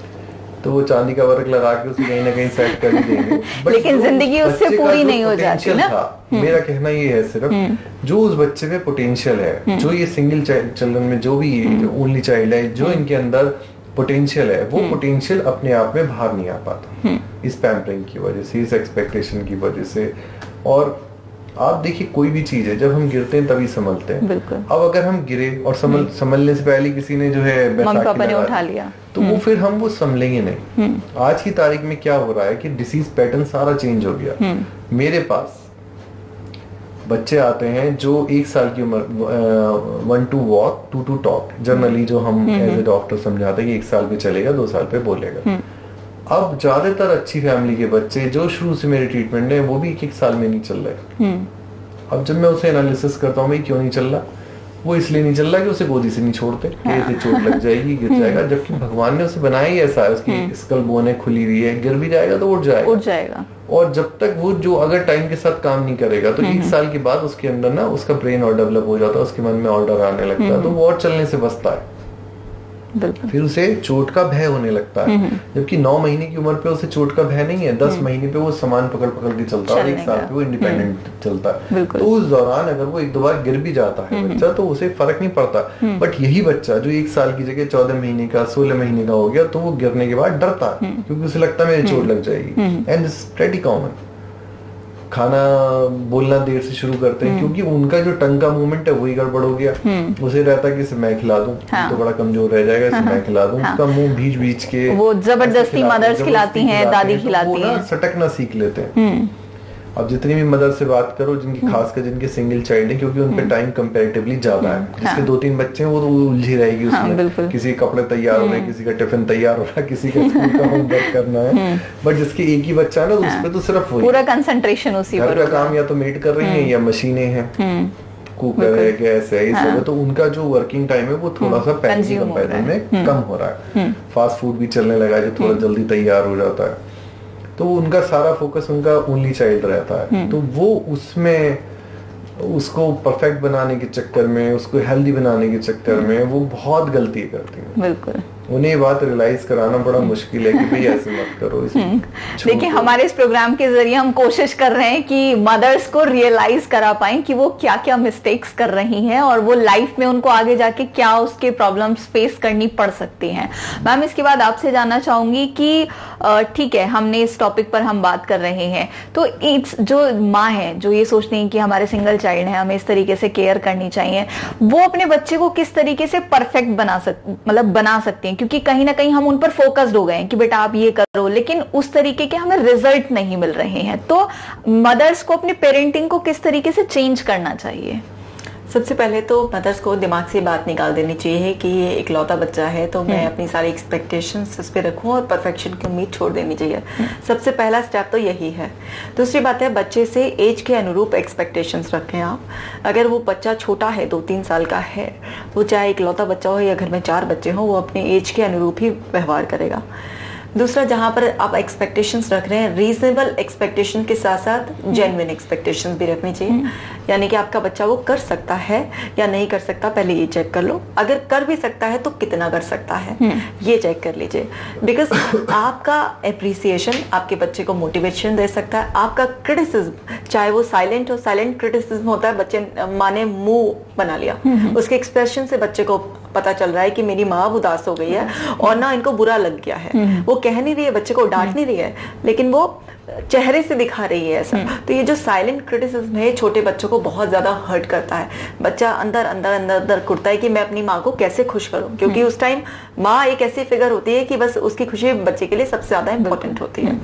तो वो चांदी का वर्क लगा के उसे कहीं ना कहीं सेट कर ही देंगे। लेकिन जिंदगी उससे पूरी नहीं हो जाती ना। मेरा कहना ये है सिर्फ, जो उस बच्चे में पोटेंशियल है, जो ये सिंगल चिल्ड्रन में जो भी ओनली चाइल्ड है, जो इनके अंदर पोटेंशियल है, वो पोटेंशियल अपने आप में बाहर नहीं आ पाता इस पैम्परिंग की वजह से, इस एक्सपेक्टेशन की वजह से। और आप देखिए, कोई भी चीज है, जब हम गिरते हैं तभी संभलते हैं। अब अगर हम गिरे और संभल संभलने से पहले किसी ने जो है मम्मी पापा ने उठा लिया, तो वो फिर हम वो संभलेंगे नहीं। आज की तारीख में क्या हो रहा है कि डिसीज पैटर्न सारा चेंज हो गया। मेरे पास बच्चे आते हैं जो एक साल की उम्र, one to walk two to talk, generally जो हम एज ए डॉक्टर समझाते हैं कि एक साल पे चलेगा, दो साल पे बोलेगा। अब ज्यादातर अच्छी फैमिली के बच्चे जो शुरू से मेरे ट्रीटमेंट है वो भी एक एक साल में नहीं चल रहे। अब जब मैं उसे एनालिसिस करता हूँ भाई क्यों नहीं चल रहा, वो इसलिए नहीं चल रहा कि उसे गोदी से नहीं छोड़ते, हाँ। कि चोट लग जाएगी, गिर जाएगा, जबकि भगवान ने उसे बनाया ही ऐसा है, उसकी स्कल बोने खुली हुई है, गिर भी जाएगा तो उठ जाएगा उठ जाएगा और जब तक वो जो अगर टाइम के साथ काम नहीं करेगा तो एक साल के बाद उसके अंदर ना उसका ब्रेन और डेवलप हो जाता है, उसके मन में और डर आने लगता है, तो वो और चलने से बचता है, फिर उसे चोट का भय होने लगता है। जबकि नौ महीने की उम्र पे उसे चोट का भय नहीं है, दस महीने पे वो सामान पकड़ पकड़ के चलता है और एक साल पे वो इंडिपेंडेंट चलता है। तो उस दौरान अगर वो एक दो बार गिर भी जाता है बच्चा तो उसे फर्क नहीं पड़ता, बट यही बच्चा जो एक साल की जगह चौदह महीने का सोलह महीने का हो गया तो वो गिरने के बाद डरता है क्योंकि उसे लगता है मेरी चोट लग जाएगी। And this pretty common. खाना बोलना देर से शुरू करते हैं क्योंकि उनका जो टंग का मूवमेंट है वही गड़बड़ हो गया, उसे रहता है कि इसे मैं खिला दूं, हाँ। तो बड़ा कमजोर रह जाएगा, इसे हाँ। मैं खिला दूं, हाँ। उसका मुंह बीच बीच के वो जबरदस्ती मदर्स खिलाती हैं, दादी खिलाती हैं, सटकना सीख लेते हैं। अब जितनी भी मदर से बात करो जिनकी खासकर जिनके सिंगल चाइल्ड है, क्योंकि उन पे टाइम कंपैरेटिवली ज्यादा है, जिसके हाँ। दो तीन बच्चे हैं वो तो उलझी रहेगी उसमें, हाँ, किसी के कपड़े तैयार हो रहे हैं, किसी का टिफिन तैयार हो रहा है, किसी का स्कूल का होमवर्क करना है, बट जिसके एक ही बच्चा है ना तो उसपे तो सिर्फ पूरा कंसंट्रेशन उसी पर, घर का काम या तो मेड कर रही है या मशीनें हैं, कुकर है, गैस है, ये सब है, तो उनका जो वर्किंग टाइम है वो थोड़ा सा पहले के कंपैरिजन में कम हो रहा है। फास्ट फूड भी चलने लगा है जो थोड़ा जल्दी तैयार हो जाता है, तो उनका सारा फोकस उनका ओनली चाइल्ड रहता है, तो वो उसमें उसको परफेक्ट बनाने के चक्कर में, उसको हेल्दी बनाने के चक्कर में वो बहुत गलती करती है। बिल्कुल, उन्हें ये बात रियलाइज कराना बड़ा मुश्किल है कि भाई ऐसे मत करो। देखिए हमारे इस प्रोग्राम के जरिए हम कोशिश कर रहे हैं कि मदर्स को रियलाइज करा पाएं कि वो क्या क्या मिस्टेक्स कर रही हैं और वो लाइफ में उनको आगे जाके क्या उसके प्रॉब्लम्स फेस करनी पड़ सकती हैं। मैम इसके बाद आपसे जानना चाहूंगी कि ठीक है हमने इस टॉपिक पर हम बात कर रहे हैं, तो जो माँ है जो ये सोचती है कि हमारे सिंगल चाइल्ड है, हमें इस तरीके से केयर करनी चाहिए, वो अपने बच्चे को किस तरीके से परफेक्ट बना सक मतलब बना सकते हैं, क्योंकि कहीं ना कहीं हम उन पर फोकस्ड हो गए हैं कि बेटा आप ये करो, लेकिन उस तरीके के हमें रिजल्ट नहीं मिल रहे हैं। तो मदर्स को अपने पेरेंटिंग को किस तरीके से चेंज करना चाहिए? सबसे पहले तो मदर्स को दिमाग से बात निकाल देनी चाहिए कि ये इकलौता बच्चा है तो मैं अपनी सारी एक्सपेक्टेशंस उस पर रखूं और परफेक्शन की उम्मीद छोड़ देनी चाहिए। सबसे पहला स्टेप तो यही है। दूसरी बात है बच्चे से एज के अनुरूप एक्सपेक्टेशंस रखें आप। अगर वो बच्चा छोटा है, दो तीन साल का है, वो चाहे इकलौता बच्चा हो या घर में चार बच्चे हो, वो अपने एज के अनुरूप ही व्यवहार करेगा। दूसरा, जहां पर आप एक्सपेक्टेशंस रख रहे हैं, रीजनेबल एक्सपेक्टेशन के साथ साथ जेन्युइन एक्सपेक्टेशंस भी रखनी चाहिए। यानी कि आपका बच्चा वो कर सकता है या नहीं कर सकता, पहले ये चेक कर लो। अगर कर भी सकता है तो कितना कर सकता है ये चेक कर लीजिए, बिकॉज आपका एप्रिसिएशन आपके बच्चे को मोटिवेशन दे सकता है। आपका क्रिटिसिज्म, चाहे वो साइलेंट हो, साइलेंट क्रिटिसिज्म होता है बच्चे माँ ने मुंह बना लिया, उसके एक्सप्रेशन से बच्चे को पता चल रहा है कि मेरी माँ उदास हो गई है और ना इनको बुरा लग गया है। वो कह नहीं रही है, बच्चे को डांट नहीं रही है, लेकिन वो चेहरे से दिखा रही है ऐसा। तो ये जो साइलेंट क्रिटिसिज्म है छोटे बच्चों को बहुत ज्यादा हर्ट करता है। बच्चा अंदर अंदर अंदर अंदर कुड़ता है कि मैं अपनी माँ को कैसे खुश करूं, क्योंकि उस टाइम माँ एक ऐसी फिगर होती है कि बस उसकी खुशी बच्चे के लिए सबसे ज्यादा इंपॉर्टेंट होती है।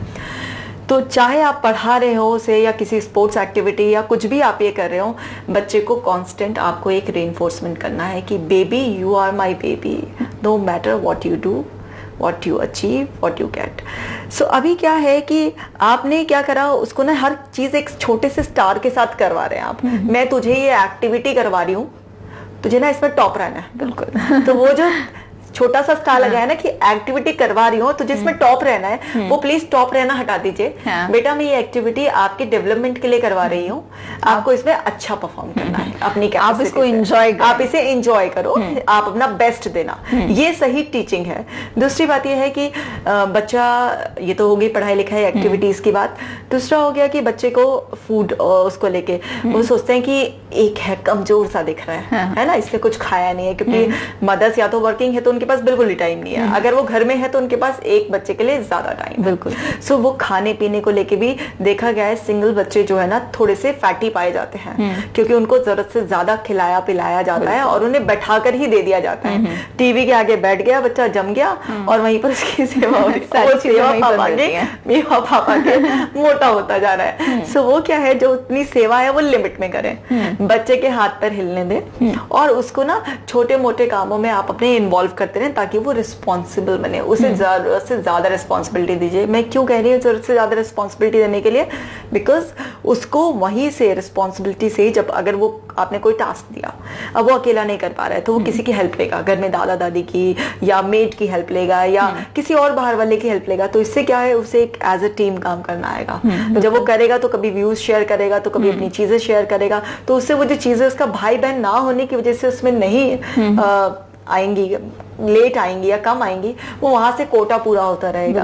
तो चाहे आप पढ़ा रहे हो उसे या किसी स्पोर्ट्स एक्टिविटी या कुछ भी आप ये कर रहे हो, बच्चे को कांस्टेंट आपको एक रेनफोर्समेंट करना है कि baby you are my baby, no matter what you do, what you achieve, what you get. So अभी क्या है कि आपने क्या करा, उसको ना हर चीज एक छोटे से स्टार के साथ करवा रहे हैं आप। मैं तुझे ये एक्टिविटी करवा रही हूँ, तुझे ना इसमें टॉप रहना है। बिल्कुल। तो वो जो छोटा सा स्टार लगा है ना कि एक्टिविटी करवा रही हो तो जिसमें टॉप रहना है, वो प्लीज टॉप रहना हटा दीजिए। हाँ। बेटा मैं ये एक्टिविटी आपके डेवलपमेंट के लिए करवा रही हूँ, आपको इसमें अच्छा परफॉर्म करना है अपनी, आप इसको एंजॉय, आप इसे एंजॉय करो, आप अपना बेस्ट देना, ये सही टीचिंग है। दूसरी बात ये है कि बच्चा, ये तो हो गई पढ़ाई लिखाई एक्टिविटीज की बात। दूसरा हो गया कि बच्चे को फूड, उसको लेके वो सोचते हैं कि एक है कमजोर सा दिख रहा है, है ना, इसने कुछ खाया नहीं है, क्योंकि मदर्स या तो वर्किंग है तो उनके पास बिल्कुल ही टाइम नहीं है, अगर वो घर में है तो उनके पास एक बच्चे के लिए ज्यादा टाइम। बिल्कुल। सो so, वो खाने पीने को लेके भी देखा गया है, सिंगल बच्चे जो है ना थोड़े से फैटी पाए जाते हैं, क्योंकि उनको जरूरत से ज्यादा खिलाया पिलाया जाता है और उन्हें बैठाकर ही दे दिया जाता है। टीवी के आगे बैठ गया बच्चा, जम गया और वहीं पर उसकी सेवा हो रही है, मेवा पापा के मोटा होता जा रहा है। सो वो क्या है, जो उतनी सेवा है वो लिमिट में करें, बच्चे के हाथ पैर हिलने दें और उसको ना छोटे मोटे कामों में आप अपने इन्वॉल्व करते करते रहें ताकि वो रिस्पॉन्सिबल बने, उसे जरूरत से ज्यादा रिस्पॉन्सिबिलिटी दीजिए। मैं क्यों कह रही हूँ जरूरत से ज्यादा रिस्पॉन्सिबिलिटी देने के लिए? बिकॉज उसको वहीं से रिस्पॉन्सिबिलिटी से, जब अगर वो आपने कोई टास्क दिया, अब वो अकेला नहीं कर पा रहा है तो वो किसी की हेल्प लेगा, घर में दादा दादी की या मेड की हेल्प लेगा या किसी और बाहर वाले की हेल्प लेगा। तो इससे क्या है, उसे एक एज अ टीम काम करना आएगा। तो जब वो करेगा तो कभी व्यूज शेयर करेगा, तो कभी अपनी चीजें शेयर करेगा, तो उससे वो जो चीजें उसका भाई बहन ना होने की वजह से उसमें नहीं आ, आएंगी, लेट आएंगी या कम आएंगी, वो वहां से कोटा पूरा होता रहेगा।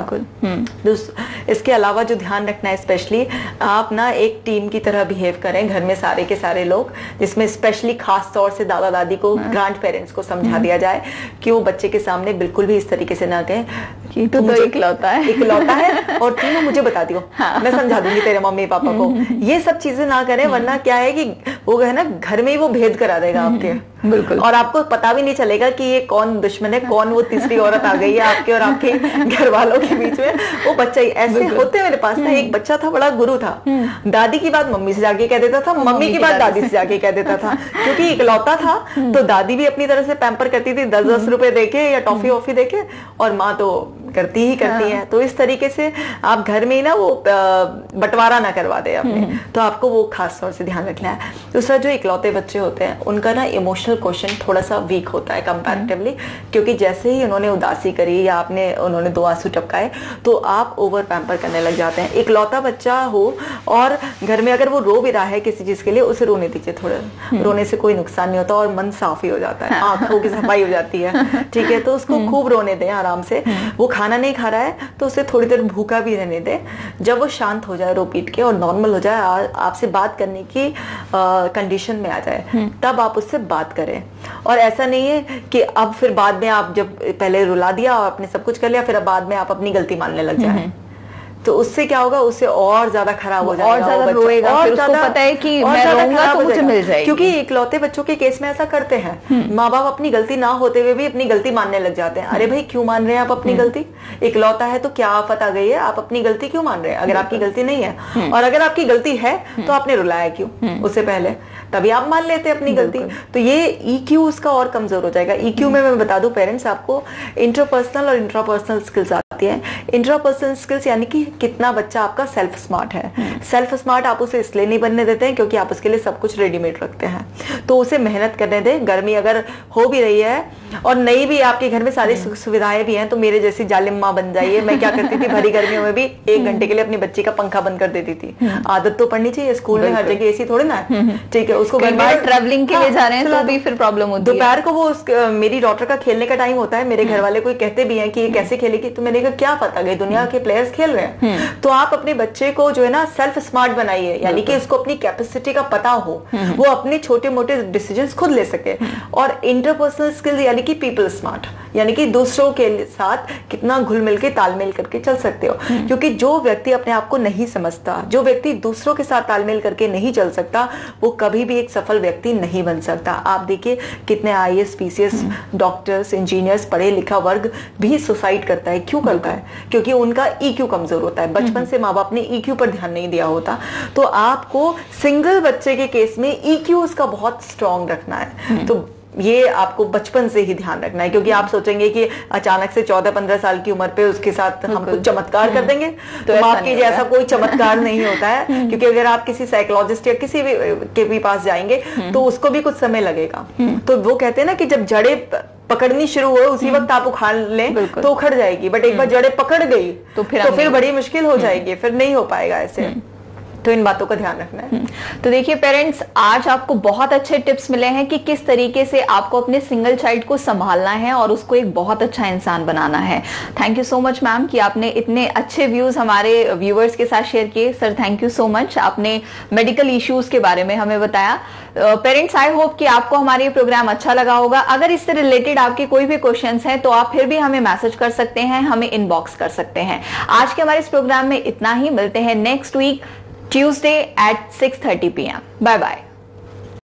इसके अलावा जो ध्यान रखना है, स्पेशली आप ना एक टीम की तरह बिहेव करें घर में सारे के सारे लोग, जिसमें स्पेशली खास तौर से दादा दादी को, ग्रैंड पेरेंट्स को समझा दिया जाए कि वो बच्चे के सामने बिल्कुल भी इस तरीके से ना कहें कि तू तो इकलौता है, इकलौता है और तू मुझे बता दियो, हाँ। मैं समझा दूंगी तेरे मम्मी पापा को। ये सब चीजें ना करें, वरना क्या है कि वो है ना घर में ही वो भेद करा देगा आपके, बिल्कुल, और आपको पता भी नहीं चलेगा कि ये कौन दुश्मन है, कौन वो तीसरी औरत आ गई है आपके और आपके घर वालों के बीच में। वो बच्चा ही ऐसे होते, मेरे पास ना एक बच्चा था, बड़ा गुरु था, दादी की बात मम्मी से जाके कह देता था, मम्मी की बात दादी से जाके कह देता था, क्योंकि इकलौता था। तो दादी भी अपनी तरह से पैम्पर करती थी, दस दस रुपए देके या टॉफी वॉफी देके, और माँ तो करती ही करती है। तो इस तरीके से आप घर में ही ना वो बंटवारा ना करवा दे अपने, तो आपको वो खास तौर से ध्यान रखना है। दूसरा, जो इकलौते बच्चे होते हैं उनका ना इमोशनल क्वेश्चन थोड़ा सा वीक होता है कंपैरेटिवली, क्योंकि जैसे ही उन्होंने उदासी करी या आपने उन्होंने दो आंसू टपकाए तो आप ओवर पैम्पर करने लग जाते हैं। इकलौता बच्चा हो और घर में अगर वो रो भी रहा है किसी चीज के लिए, उसे रोने दीजिए, थोड़ा रोने से कोई नुकसान नहीं होता और मन साफ ही हो जाता है, आंखों की सफाई हो जाती है, ठीक है। तो उसको खूब रोने दें आराम से। वो खाना नहीं खा रहा है तो उसे थोड़ी देर भूखा भी रहने दें। जब वो शांत हो जाए रो पीट के और नॉर्मल हो जाए, आपसे बात करने की कंडीशन में आ जाए, तब आप उससे बात करें। और ऐसा नहीं है कि अब फिर बाद में आप जब पहले रुला दिया और आपने सब कुछ कर लिया, फिर अब बाद में आप अपनी गलती मानने लग जाए, तो उससे क्या होगा, उससे और ज्यादा खराब हो जाएगा, और ज्यादा रोएगा, फिर उसको पता है कि मैं रोऊंगा तो मुझे मिल जाएगी। क्योंकि इकलौते बच्चों के केस में ऐसा करते हैं, माँ बाप अपनी गलती ना होते हुए भी अपनी गलती मानने लग जाते हैं। अरे भाई, क्यों मान रहे हैं आप अपनी गलती? इकलौता है तो क्या आफत आ गई है, आप अपनी गलती क्यों मान रहे हैं अगर आपकी गलती नहीं है? और अगर आपकी गलती है तो आपने रुलाया क्यों उससे पहले? तभी आप मान लेते हैं अपनी गलती। तो ये ईक्यू उसका और कमजोर हो जाएगा। ईक्यू में मैं बता दूं पेरेंट्स, आपको इंटरपर्सनल और इंट्रापर्सनल स्किल्स आती है। इंट्रापर्सनल स्किल्स यानी कि कितना बच्चा आपका सेल्फ स्मार्ट है। सेल्फ स्मार्ट आप उसे इसलिए नहीं बनने देते हैं क्योंकि आप उसके लिए सब कुछ रेडीमेड रखते हैं, तो उसे मेहनत करने दें। गर्मी अगर हो भी रही है और नहीं भी, आपके घर में सारी सुविधाएं भी हैं, तो मेरे जैसी जालिम माँ बन जाइए। मैं क्या करती थी, भरी गर्मियों में भी एक घंटे के लिए अपनी बच्ची का पंखा बंद कर देती थी। आदत तो पड़नी चाहिए, स्कूल में हर जगह एसी थोड़ी ना है, ठीक है। उसको ट्रैवलिंग के लिए जा रहे हैं तो भी फिर प्रॉब्लम होती है। दोपहर को वो मेरी डॉटर का खेलने का टाइम होता है, मेरे घर वाले कोई कहते भी हैं कि ये कैसे खेलेगी, तो मैंने कहा क्या पता, गई दुनिया के प्लेयर्स खेल रहे हैं। तो आप अपने बच्चे को जो है ना सेल्फ स्मार्ट बनाइए, यानी कि उसको अपनी कैपेसिटी का पता हो, वो अपने छोटे मोटे डिसीजंस खुद ले सके। और इंटरपर्सनल स्किल यानी कि पीपल स्मार्ट, यानी कि दूसरों के साथ कितना घुल मिल के तालमेल करके चल सकते हो। क्योंकि जो व्यक्ति अपने आप को नहीं समझता, जो व्यक्ति दूसरों के साथ तालमेल करके नहीं चल सकता, वो कभी भी एक सफल व्यक्ति नहीं बन सकता। आप देखिए कितने I A S, P C S, doctors, engineers, पढ़े लिखा वर्ग भी सुसाइड करता है। क्यों करता है? क्योंकि उनका ईक्यू कमजोर होता है, बचपन से माँ बाप ने ईक्यू पर ध्यान नहीं दिया होता। तो आपको सिंगल बच्चे के केस में ईक्यू उसका बहुत स्ट्रांग रखना है। तो ये आपको बचपन से ही ध्यान रखना है, क्योंकि आप सोचेंगे कि अचानक से चौदह पंद्रह साल की उम्र पे उसके साथ हम कुछ चमत्कार कर देंगे, तो माफ कीजिए, ऐसा कोई चमत्कार नहीं होता है। क्योंकि अगर आप किसी साइकोलॉजिस्ट या किसी भी के भी पास जाएंगे तो उसको भी कुछ समय लगेगा। तो वो कहते हैं ना कि जब जड़े पकड़नी शुरू हो उसी वक्त आप उखाड़ लें तो उखड़ जाएगी, बट एक बार जड़े पकड़ गई तो फिर तो फिर बड़ी मुश्किल हो जाएगी, फिर नहीं हो पाएगा ऐसे। तो इन बातों का ध्यान रखना है। तो देखिए पेरेंट्स, आज आपको बहुत अच्छे टिप्स मिले हैं कि किस तरीके से आपको अपने सिंगल चाइल्ड को संभालना है और उसको एक बहुत अच्छा इंसान बनाना है। Thank you so much ma'am कि आपने इतने अच्छे व्यूज हमारे व्यूअर्स के साथ शेयर किए। Sir thank you so much, आपने मेडिकल इश्यूज के बारे में हमें बताया। पेरेंट्स, आई होप कि आपको हमारा ये प्रोग्राम अच्छा लगा होगा। अगर इससे रिलेटेड आपके कोई भी क्वेश्चंस हैं तो आप फिर भी हमें मैसेज कर सकते हैं, हमें इनबॉक्स कर सकते हैं। आज के हमारे इस प्रोग्राम में इतना ही। मिलते हैं next week Tuesday at six thirty p m Bye bye.